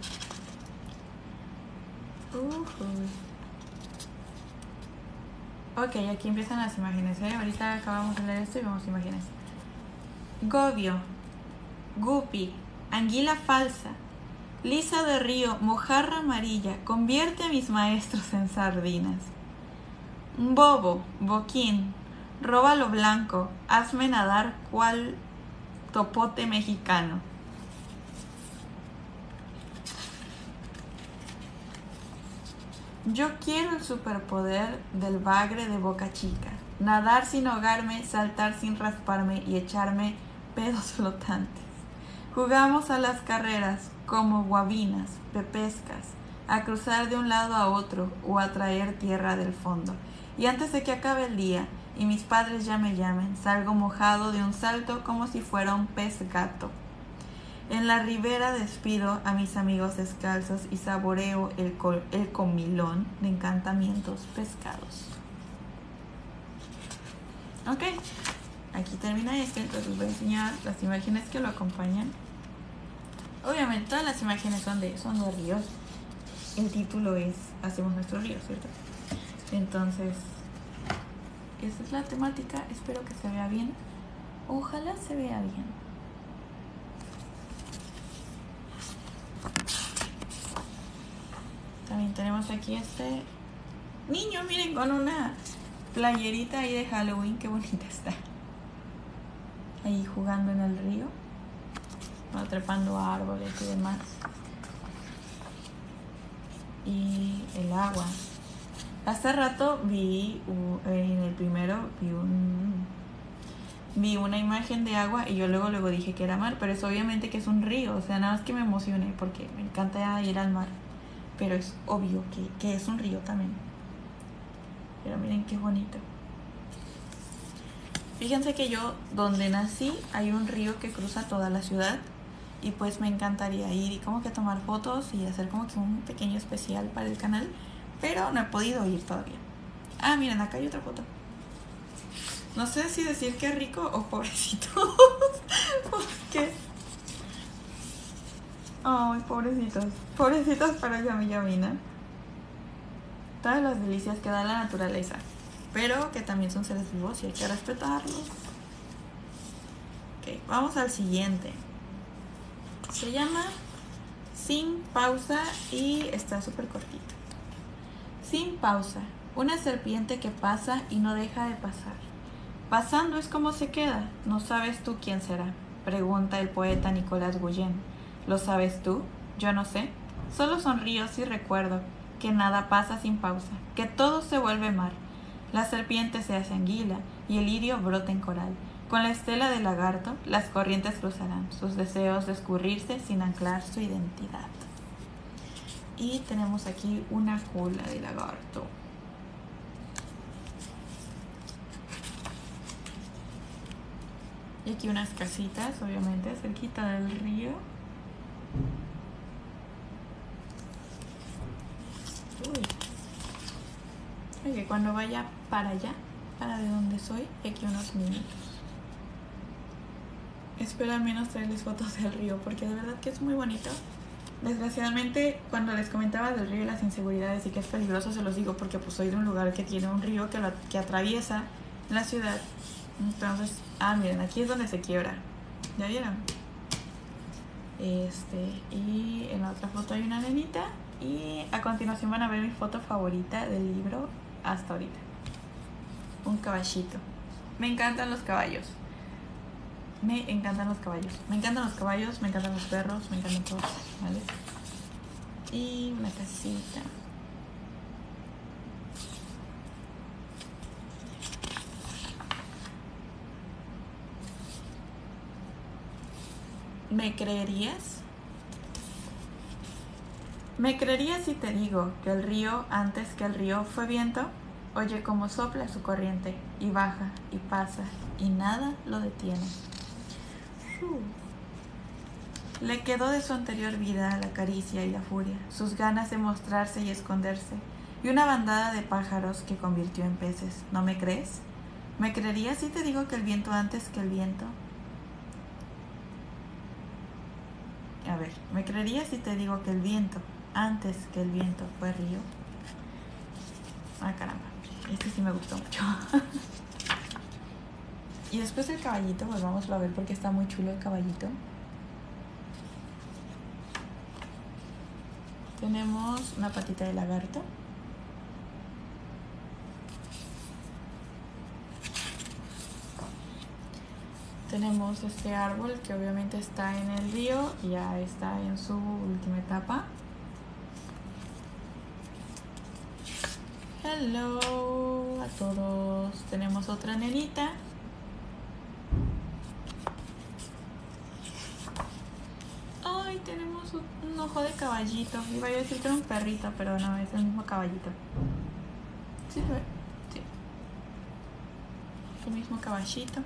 Uh-huh. Ok, aquí empiezan las imágenes, ¿eh? Ahorita acabamos de leer esto y vemos imágenes. Gobio, guppy, anguila falsa, lisa de río, mojarra amarilla, convierte a mis maestros en sardinas. Bobo, boquín, roba lo blanco, hazme nadar cual topote mexicano. Yo quiero el superpoder del bagre de Boca Chica, nadar sin ahogarme, saltar sin rasparme y echarme pedos flotantes. Jugamos a las carreras como guabinas, pepescas, a cruzar de un lado a otro o a traer tierra del fondo. Y antes de que acabe el día y mis padres ya me llamen, salgo mojado de un salto como si fuera un pez gato. En la ribera despido a mis amigos descalzos y saboreo el, col el comilón de encantamientos pescados. Ok, aquí termina este, entonces les voy a enseñar las imágenes que lo acompañan. Obviamente todas las imágenes son de, son de ríos. El título es Hacemos nuestro río, ¿cierto? Entonces, esa es la temática, espero que se vea bien. Ojalá se vea bien. También tenemos aquí este niño, miren, con una playerita ahí de Halloween, qué bonita está. Ahí jugando en el río, trepando árboles y demás. Y el agua. Hace rato vi, uh, en el primero, vi un... vi una imagen de agua y yo luego luego dije que era mar, pero es obviamente que es un río, o sea, nada más que me emocioné porque me encanta ir al mar. Pero es obvio que, que es un río también. Pero miren qué bonito. Fíjense que yo, donde nací, hay un río que cruza toda la ciudad. Y pues me encantaría ir y como que tomar fotos y hacer como que un pequeño especial para el canal. Pero no he podido ir todavía. Ah, miren, acá hay otra foto. No sé si decir qué rico o pobrecitos. Porque... ay, pobrecitos. Pobrecitos para Yami Yamina. Todas las delicias que da la naturaleza. Pero que también son seres vivos y hay que respetarlos. Ok, vamos al siguiente. Se llama Sin Pausa y está súper cortito. Sin pausa. Una serpiente que pasa y no deja de pasar. Pasando es como se queda. No sabes tú quién será. Pregunta el poeta Nicolás Guillén. ¿Lo sabes tú? Yo no sé. Solo sonrío si recuerdo que nada pasa sin pausa, que todo se vuelve mar. La serpiente se hace anguila y el lirio brota en coral. Con la estela del lagarto, las corrientes cruzarán sus deseos de escurrirse sin anclar su identidad. Y tenemos aquí una cola de lagarto. Y aquí unas casitas, obviamente, cerquita del río. Uy. Oye, cuando vaya para allá, para de donde soy, aquí unos minutos. Espero al menos traerles fotos del río, porque de verdad que es muy bonito. Desgraciadamente, cuando les comentaba del río y las inseguridades y que es peligroso, se los digo porque pues soy de un lugar que tiene un río que, lo, que atraviesa la ciudad. Entonces, ah, miren, aquí es donde se quiebra. ¿Ya vieron? Este, y en la otra foto hay una nenita. Y a continuación van a ver mi foto favorita del libro hasta ahorita. Un caballito. Me encantan los caballos. Me encantan los caballos. Me encantan los caballos, me encantan los perros, me encantan todos, ¿vale? Y una casita. ¿Me creerías? ¿Me creerías si te digo que el río, antes que el río, fue viento? Oye cómo sopla su corriente, y baja, y pasa, y nada lo detiene. Le quedó de su anterior vida la caricia y la furia, sus ganas de mostrarse y esconderse, y una bandada de pájaros que convirtió en peces. ¿No me crees? ¿Me creerías si te digo que el viento antes que el viento? A ver, ¿me creerías si te digo que el viento antes que el viento fue río? Ah, caramba. Este sí me gustó mucho. Y después el caballito, pues vamos a ver porque está muy chulo el caballito. Tenemos una patita de lagarto. Tenemos este árbol que obviamente está en el río, ya está en su última etapa. Hello a todos. Tenemos otra nenita. Ay, tenemos un ojo de caballito. Iba a decir que era un perrito, pero no, es el mismo caballito. ¿Sí se ve? Sí. El mismo caballito.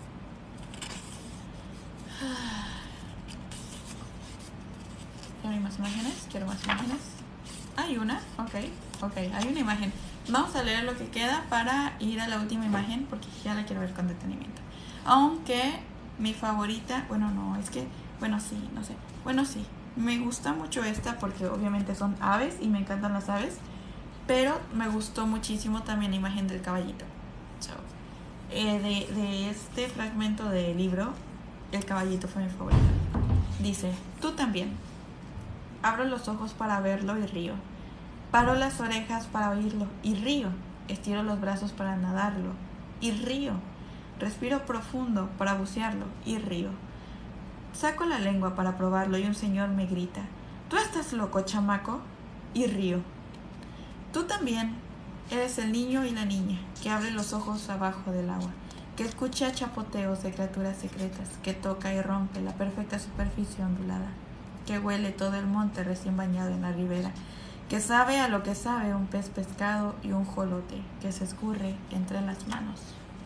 ¿Quiero más imágenes? ¿Quiero más imágenes? Hay una, ok, ok, hay una imagen. Vamos a leer lo que queda para ir a la última imagen porque ya la quiero ver con detenimiento. Aunque mi favorita, bueno, no, es que, bueno, sí, no sé. Bueno, sí, me gusta mucho esta porque obviamente son aves y me encantan las aves. Pero me gustó muchísimo también la imagen del caballito. So, eh, de, de este fragmento del libro, el caballito fue mi favorito. Dice, tú también. Abro los ojos para verlo y río. Paro las orejas para oírlo y río. Estiro los brazos para nadarlo y río. Respiro profundo para bucearlo y río. Saco la lengua para probarlo y un señor me grita, ¿tú estás loco, chamaco? Y río. Tú también eres el niño y la niña que abre los ojos abajo del agua, que escucha chapoteos de criaturas secretas, que toca y rompe la perfecta superficie ondulada, que huele todo el monte recién bañado en la ribera, que sabe a lo que sabe un pez pescado y un jolote que se escurre entre las manos.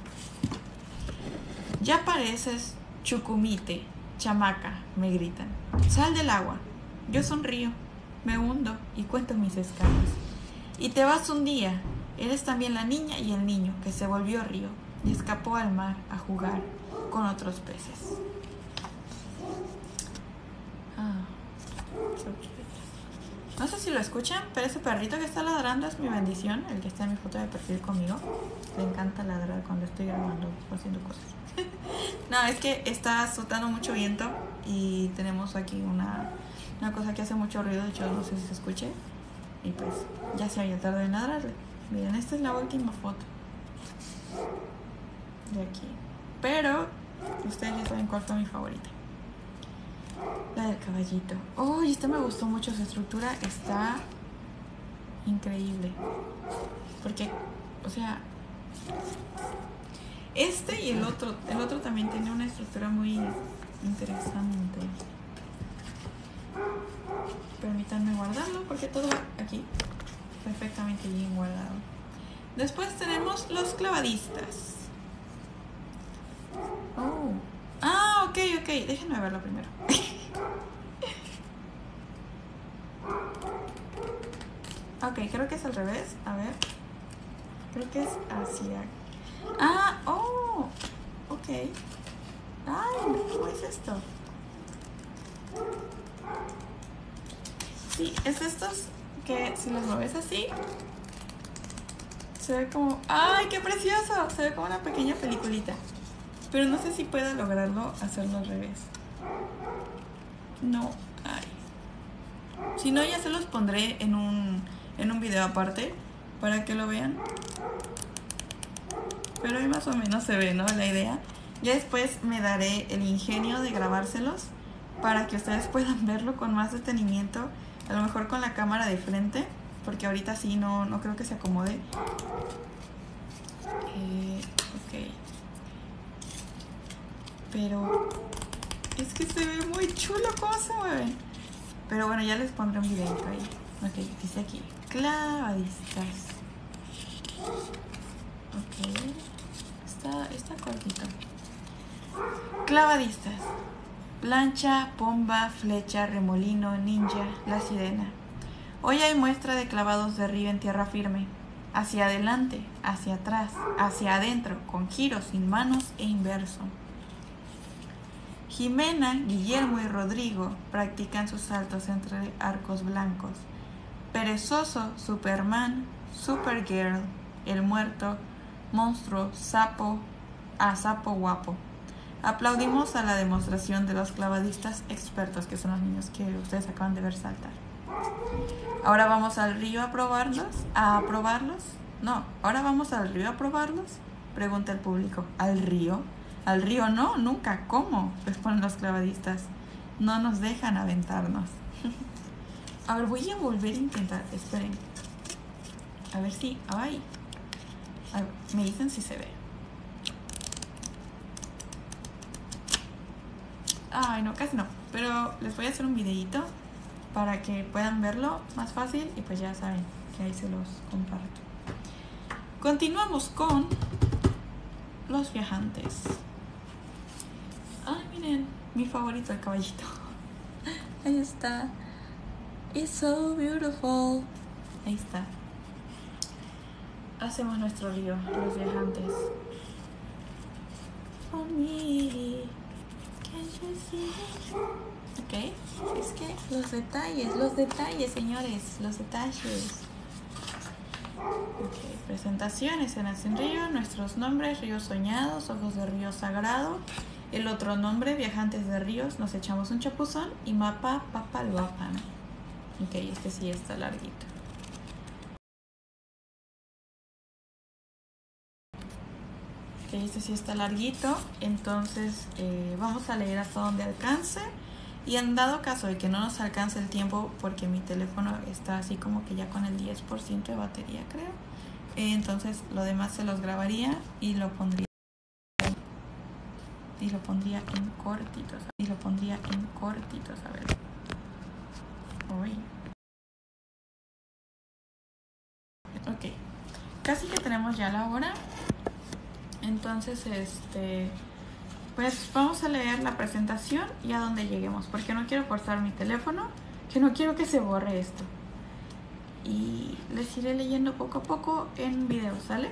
Ya pareces chucumite, chamaca, me gritan. Sal del agua. Yo sonrío, me hundo y cuento mis escamas. Y te vas un día. Eres también la niña y el niño que se volvió río y escapó al mar a jugar con otros peces. Ah, so cute. No sé si lo escuchan, pero ese perrito que está ladrando es mi bendición, el que está en mi foto de perfil conmigo. Le encanta ladrar cuando estoy grabando o haciendo cosas. No, es que está soltando mucho viento y tenemos aquí una, una cosa que hace mucho ruido, de hecho no sé si se escuche. Y pues ya se había tardado en ladrarle. Miren, esta es la última foto de aquí. Pero ustedes ya saben cuál fue mi favorita. La del caballito. Oh, y esta me gustó mucho. Su estructura está increíble. Porque, o sea, este y el otro, el otro también tiene una estructura muy interesante. Permítanme guardarlo porque todo va aquí perfectamente bien guardado. Después tenemos los clavadistas. Oh. Ah, ok, ok. Déjenme verlo primero. Ok, creo que es al revés. A ver. Creo que es hacia... Ah, oh. Ok. Ay, ¿cómo es esto? Sí, es estos que si los mueves así se ve como... ¡Ay, qué precioso! Se ve como una pequeña peliculita. Pero no sé si pueda lograrlo hacerlo al revés. No, ay. Si no, ya se los pondré en un, en un video aparte para que lo vean. Pero ahí más o menos se ve, ¿no? La idea. Ya después me daré el ingenio de grabárselos para que ustedes puedan verlo con más detenimiento. A lo mejor con la cámara de frente, porque ahorita sí no, no creo que se acomode. Eh, ok. Pero es que se ve muy chulo cómo se mueven. Pero bueno, ya les pondré un video ahí. Ok, dice aquí, clavadistas. Ok, está, está cortito. Clavadistas. Plancha, pomba, flecha, remolino, ninja, la sirena. Hoy hay muestra de clavados de arriba en tierra firme. Hacia adelante, hacia atrás, hacia adentro, con giros sin manos e inverso. Jimena, Guillermo y Rodrigo practican sus saltos entre arcos blancos. Perezoso, Superman, Supergirl, el muerto, monstruo, sapo, a sapo guapo. Aplaudimos a la demostración de los clavadistas expertos, que son los niños que ustedes acaban de ver saltar. Ahora vamos al río a probarlos, a probarlos. No, ahora vamos al río a probarlos, pregunta el público. ¿Al río? Al río no, nunca. ¿Cómo? Responden los clavadistas. No nos dejan aventarnos. A ver, voy a volver a intentar. Esperen. A ver si... Ay. A ver, me dicen si se ve. Ay, no, casi no. Pero les voy a hacer un videito para que puedan verlo más fácil. Y pues ya saben que ahí se los comparto. Continuamos con los viajantes. Ay, miren, mi favorito, el caballito. Ahí está. It's so beautiful. Ahí está. Hacemos nuestro río, los viajantes. For me. Can't you see? Ok, es que los detalles, los detalles, señores, los detalles. Ok, presentación, escenas en río, nuestros nombres, ríos soñados, ojos de río sagrado. El otro nombre, viajantes de ríos, nos echamos un chapuzón y mapa Papaloapan. Ok, este sí está larguito. Ok, este sí está larguito, entonces eh, vamos a leer hasta donde alcance. Y en dado caso de que no nos alcance el tiempo, porque mi teléfono está así como que ya con el diez por ciento de batería, creo. Eh, entonces lo demás se los grabaría y lo pondría y lo pondría en cortitos y lo pondría en cortitos, a ver. Uy. Ok, casi que tenemos ya la hora. Entonces, este, pues vamos a leer la presentación y a donde lleguemos, porque no quiero forzar mi teléfono, que no quiero que se borre esto. Y les iré leyendo poco a poco en video, ¿sale?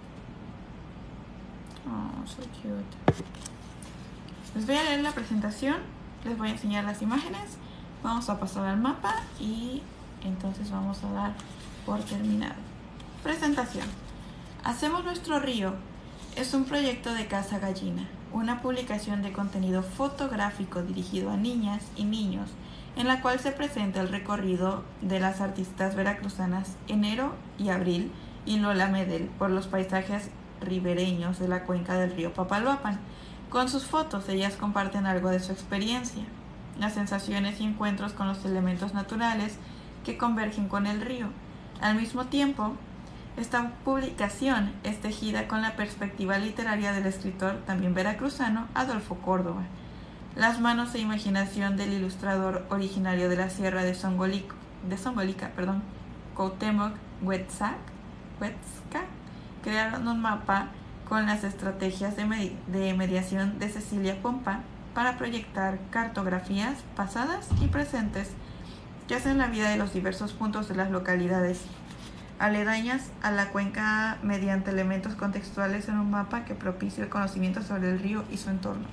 Oh, so cute. Les voy a leer la presentación, les voy a enseñar las imágenes, vamos a pasar al mapa y entonces vamos a dar por terminado. Presentación. Hacemos nuestro río. Es un proyecto de Casa Gallina, una publicación de contenido fotográfico dirigido a niñas y niños, en la cual se presenta el recorrido de las artistas veracruzanas Enero y Abril y Lola Medel por los paisajes ribereños de la cuenca del río Papaloapan. Con sus fotos, ellas comparten algo de su experiencia, las sensaciones y encuentros con los elementos naturales que convergen con el río. Al mismo tiempo, esta publicación es tejida con la perspectiva literaria del escritor, también veracruzano, Adolfo Córdoba. Las manos e imaginación del ilustrador originario de la sierra de Songolica, de Songolica, perdón, Cuauhtémoc Huetzca, Huetzca, crearon un mapa con las estrategias de, med de mediación de Cecilia Pompa para proyectar cartografías pasadas y presentes que hacen la vida de los diversos puntos de las localidades aledañas a la cuenca mediante elementos contextuales en un mapa que propicie el conocimiento sobre el río y su entorno.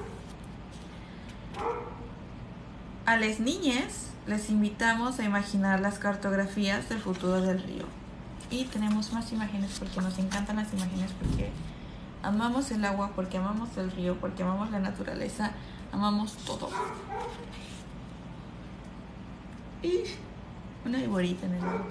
A las niñas les invitamos a imaginar las cartografías del futuro del río. Y tenemos más imágenes porque nos encantan las imágenes, porque amamos el agua, porque amamos el río, porque amamos la naturaleza, amamos todo. Y una viborita en el agua.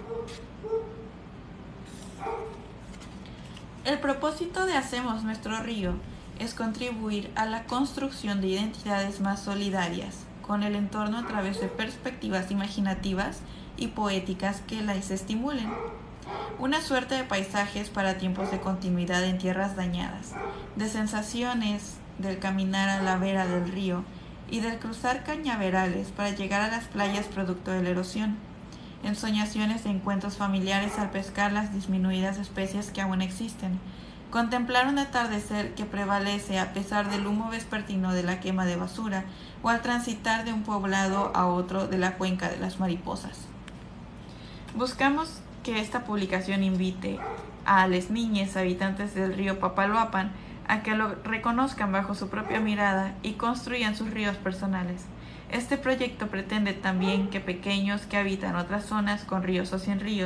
El propósito de Hacemos Nuestro Río es contribuir a la construcción de identidades más solidarias con el entorno a través de perspectivas imaginativas y poéticas que las estimulen. Una suerte de paisajes para tiempos de continuidad en tierras dañadas, de sensaciones del caminar a la vera del río y del cruzar cañaverales para llegar a las playas producto de la erosión. Ensoñaciones de encuentros familiares al pescar las disminuidas especies que aún existen. Contemplar un atardecer que prevalece a pesar del humo vespertino de la quema de basura o al transitar de un poblado a otro de la cuenca de las mariposas. Buscamos que esta publicación invite a las niñas habitantes del río Papaloapan a que lo reconozcan bajo su propia mirada y construyan sus ríos personales. Este proyecto pretende también que pequeños que habitan otras zonas con ríos o sin ríos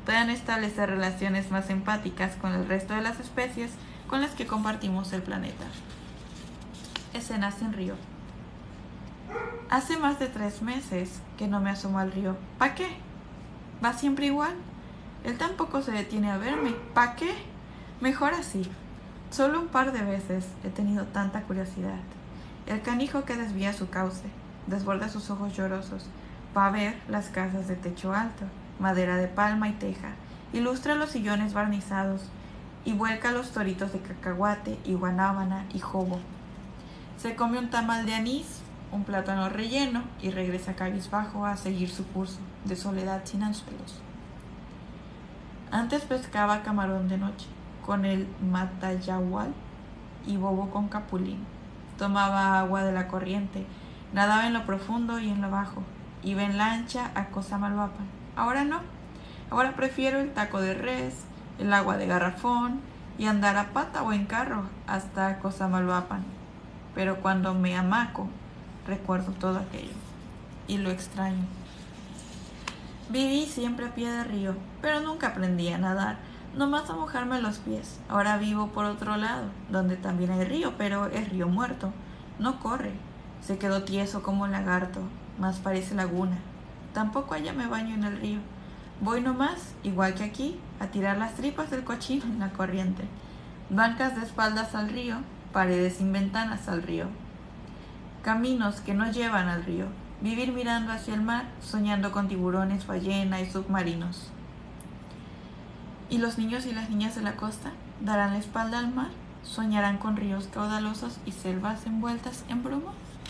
puedan establecer relaciones más empáticas con el resto de las especies con las que compartimos el planeta. Escenas en río. Hace más de tres meses que no me asomo al río. ¿Pa' qué? ¿Va siempre igual? Él tampoco se detiene a verme. ¿Pa' qué? Mejor así. Solo un par de veces he tenido tanta curiosidad. El canijo que desvía su cauce, desborda sus ojos llorosos, va a ver las casas de techo alto, madera de palma y teja, ilustra los sillones barnizados y vuelca los toritos de cacahuate y guanábana y jobo. Se come un tamal de anís, un plátano relleno y regresa cabizbajo a seguir su curso de soledad sin anzuelos. Antes pescaba camarón de noche con el matayahual y bobo con capulín. Tomaba agua de la corriente, nadaba en lo profundo y en lo bajo, iba en lancha a Cosamaloapan. Ahora no, ahora prefiero el taco de res, el agua de garrafón y andar a pata o en carro hasta Cosamaloapan. Pero cuando me amaco, recuerdo todo aquello y lo extraño. Viví siempre a pie de río, pero nunca aprendí a nadar, nomás a mojarme los pies. Ahora vivo por otro lado, donde también hay río, pero es río muerto. No corre, se quedó tieso como un lagarto, más parece laguna. Tampoco allá me baño en el río. Voy nomás, igual que aquí, a tirar las tripas del cochino en la corriente. Bancas de espaldas al río, paredes sin ventanas al río. Caminos que no llevan al río. Vivir mirando hacia el mar, soñando con tiburones, ballena y submarinos. ¿Y los niños y las niñas de la costa darán la espalda al mar? ¿Soñarán con ríos caudalosos y selvas envueltas en bruma?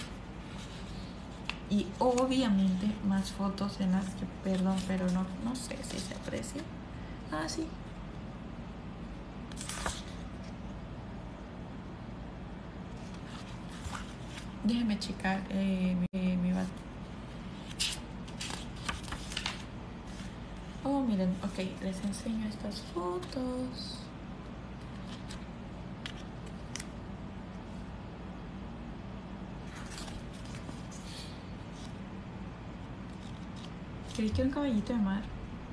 Y obviamente más fotos en las que, perdón, pero no, no sé si se aprecia. Ah, sí. Déjenme checar eh, mi, mi bat- Oh, miren, ok, les enseño estas fotos. Creí que era un caballito de mar.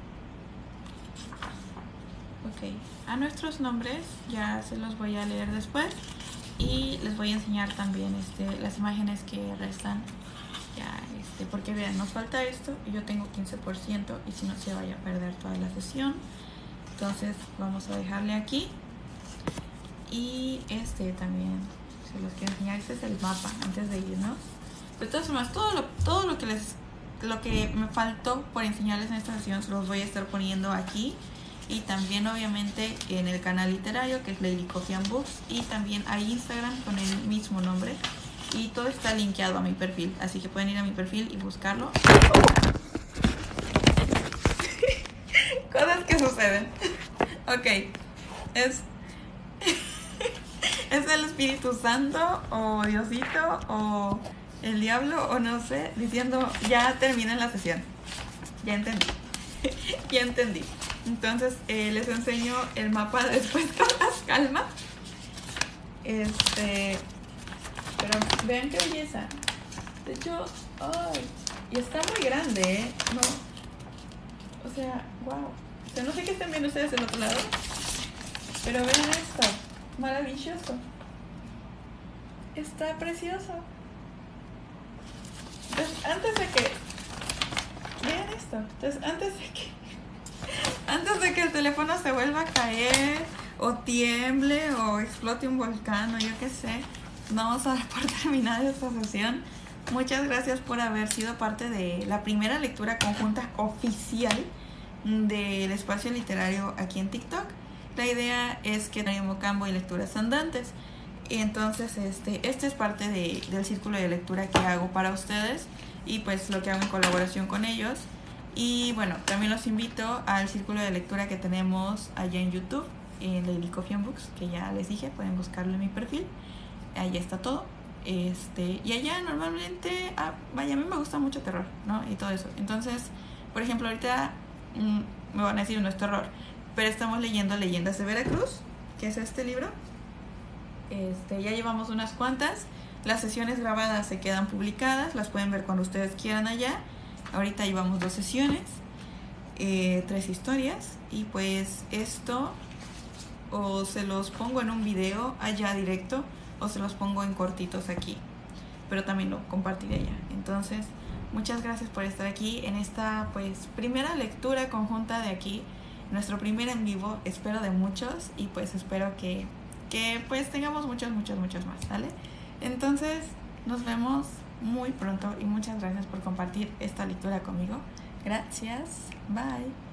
Ok, a nuestros nombres ya se los voy a leer después. Y les voy a enseñar también este, las imágenes que restan. Ya, este, porque vean, nos falta esto y yo tengo quince por ciento y si no se vaya a perder toda la sesión. Entonces vamos a dejarle aquí. Y este también se los quiero enseñar. Este es el mapa antes de irnos. De todas formas, todo lo, todo lo que les lo que me faltó por enseñarles en esta sesión se los voy a estar poniendo aquí. Y también obviamente en el canal literario que es Lady Coffee and Books. Y también hay Instagram con el mismo nombre. Y todo está linkeado a mi perfil. Así que pueden ir a mi perfil y buscarlo. Cosas que suceden. Ok. Es... ¿Es el Espíritu Santo o Diosito o el diablo o no sé? Diciendo ya termina la sesión. Ya entendí. Ya entendí. Entonces eh, les enseño el mapa después con más calma. Este, pero vean qué belleza. De hecho, ay, y está muy grande, ¿eh? No, o sea, wow. O sea, no sé qué están viendo ustedes del otro lado, pero vean esto, maravilloso. Está precioso. Entonces, antes de que vean esto, entonces antes de que Antes de que el teléfono se vuelva a caer o tiemble o explote un volcán o yo qué sé, vamos a dar por terminada esta sesión. Muchas gracias por haber sido parte de la primera lectura conjunta oficial del espacio literario aquí en TikTok. La idea es que tenemos Mocambo y lecturas andantes. Entonces este, este es parte de, del círculo de lectura que hago para ustedes y pues lo que hago en colaboración con ellos. Y bueno, también los invito al círculo de lectura que tenemos allá en YouTube, en Lady Coffee and Books, que ya les dije, pueden buscarlo en mi perfil. Allá está todo. Este, y allá normalmente, ah, vaya, a mí me gusta mucho terror, ¿no? Y todo eso. Entonces, por ejemplo, ahorita mmm, me van a decir no es terror, pero estamos leyendo Leyendas de Veracruz, que es este libro. Este, ya llevamos unas cuantas. Las sesiones grabadas se quedan publicadas, las pueden ver cuando ustedes quieran allá. Ahorita llevamos dos sesiones. eh, tres historias y pues esto o se los pongo en un video allá directo o se los pongo en cortitos aquí, pero también lo compartiré allá. Entonces, muchas gracias por estar aquí en esta pues primera lectura conjunta de aquí, nuestro primer en vivo, espero de muchos y pues espero que, que pues tengamos muchos, muchos, muchos más, ¿vale? Entonces, nos vemos muy pronto y muchas gracias por compartir esta lectura conmigo. Gracias, bye.